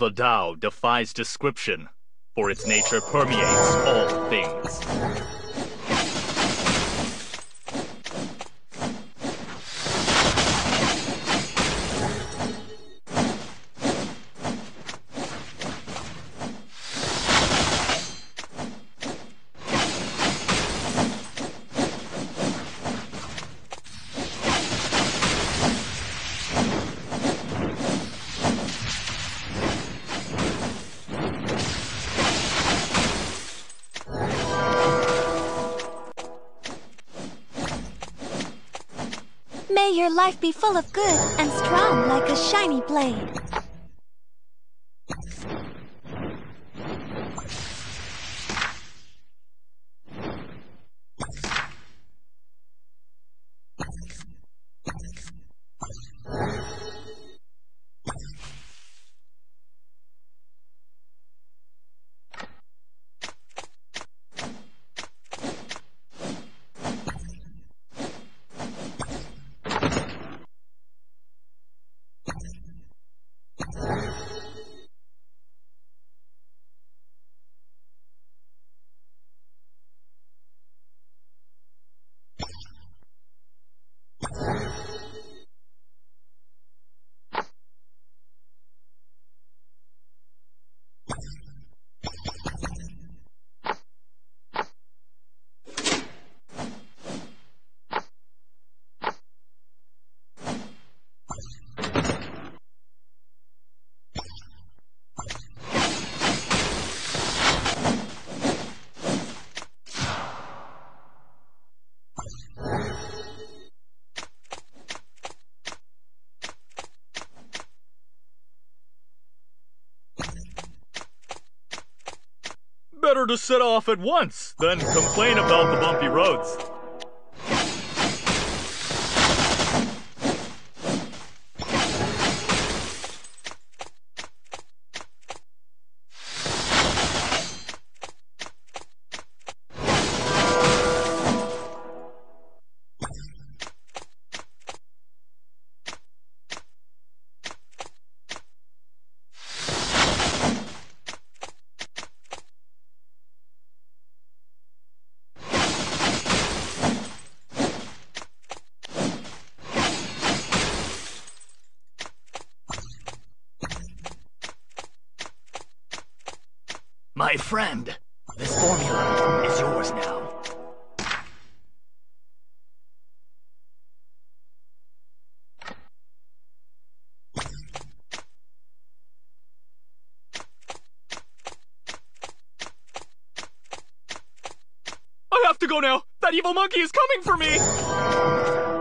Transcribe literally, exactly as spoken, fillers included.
The Tao defies description, for its nature permeates all things. May your life be full of good and strong like a shiny blade. Better to set off at once than complain about the bumpy roads. My friend, this formula is yours now. I have to go now! That evil monkey is coming for me!